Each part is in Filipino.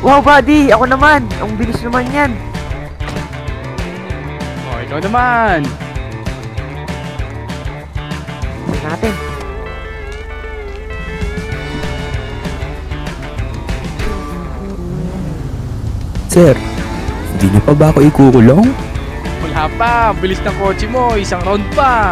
Wow, buddy! Ako naman! Ang bilis naman yan! Oh, ikaw naman! Tingnan natin. Sir, hindi niyo pa ba ako ikukulong? Wala pa! Bilis ng kotse mo! Isang round pa!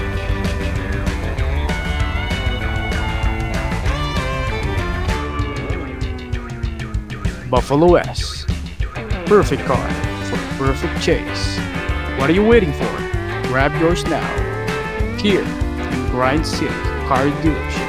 Buffalo S. Perfect car for perfect chase. What are you waiting for? Grab yours now. Here, in Grind City Car Dealership.